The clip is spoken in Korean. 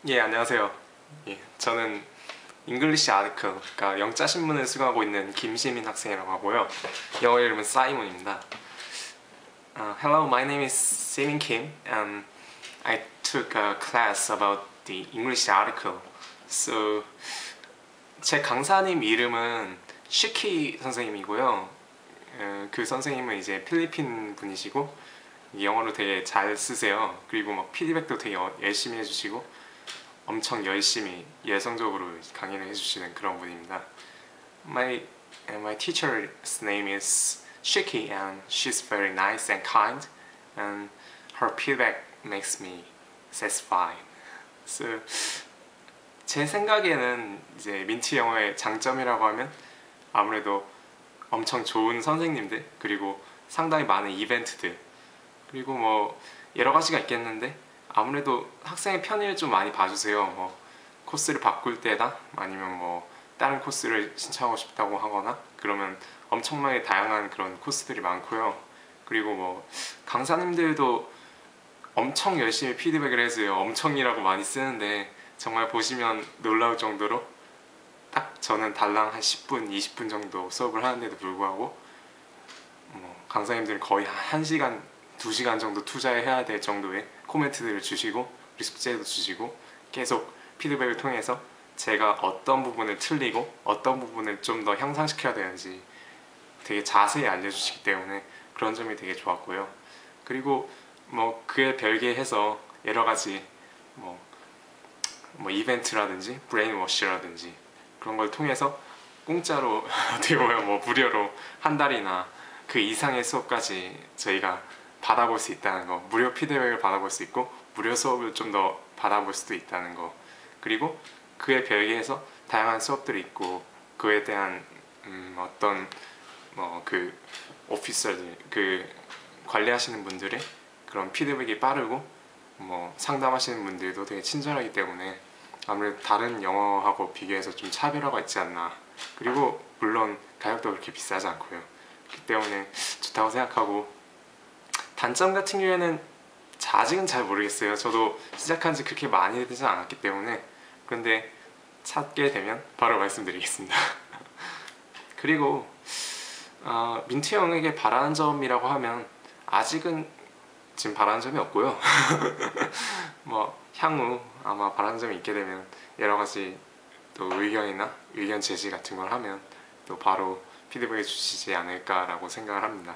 예, 안녕하세요. 예, 저는 잉글리시 아티클, 그러니까 영자 신문을 수강하고 있는 김시민 학생이라고 하고요. 영어 이름은 사이먼입니다. Hello, my name is Simin Kim, and I took a class about the English article. So, 제 강사님 이름은 시키 선생님이고요. 그 선생님은 이제 필리핀 분이시고 영어로 되게 잘 쓰세요. 그리고 막 피드백도 되게 열심히 해주시고 엄청 열심히 예성적으로 강의를 해주시는 그런 분입니다. My teacher's name is Shiki and she's very nice and kind and her feedback makes me satisfied. So, 제 생각에는 이제 민트 영어의 장점이라고 하면 아무래도 엄청 좋은 선생님들 그리고 상당히 많은 이벤트들 그리고 뭐 여러 가지가 있겠는데 아무래도 학생의 편의를 좀 많이 봐주세요. 뭐 코스를 바꿀 때나 아니면 뭐 다른 코스를 신청하고 싶다고 하거나 그러면 엄청나게 다양한 그런 코스들이 많고요. 그리고 뭐 강사님들도 엄청 열심히 피드백을 해줘요. 엄청이라고 많이 쓰는데 정말 보시면 놀라울 정도로 딱 저는 달랑 한 10분, 20분 정도 수업을 하는데도 불구하고 강사님들은 거의 1시간, 2시간 정도 투자해야 될 정도의 코멘트들을 주시고 우리 숙제도 주시고 계속 피드백을 통해서 제가 어떤 부분을 틀리고 어떤 부분을 좀 더 향상시켜야 되는지 되게 자세히 알려주시기 때문에 그런 점이 되게 좋았고요. 그리고 뭐 그에 별개해서 여러 가지 뭐 이벤트라든지 브레인워시라든지 그런 걸 통해서 공짜로 어떻게 보면 뭐 무료로 한 달이나 그 이상의 수업까지 저희가 받아볼 수 있다는 거, 무료 피드백을 받아볼 수 있고 무료 수업을 좀 더 받아볼 수도 있다는 거, 그리고 그에 별개해서 다양한 수업들이 있고 그에 대한 어떤 그 오피서들, 그 관리하시는 분들의 그런 피드백이 빠르고 뭐 상담하시는 분들도 되게 친절하기 때문에 아무래도 다른 영어하고 비교해서 좀 차별화가 있지 않나. 그리고 물론 가격도 그렇게 비싸지 않고요. 그렇기 때문에 좋다고 생각하고, 단점 같은 경우에는 아직은 잘 모르겠어요. 저도 시작한 지 그렇게 많이 되지 않았기 때문에. 그런데 찾게 되면 바로 말씀드리겠습니다. 그리고 민트 형에게 바라는 점이라고 하면 아직은 지금 바라는 점이 없고요. 뭐 향후 아마 바라는 점이 있게 되면 여러 가지 또 의견이나 의견 제시 같은 걸 하면 또 바로 피드백해 주시지 않을까라고 생각을 합니다.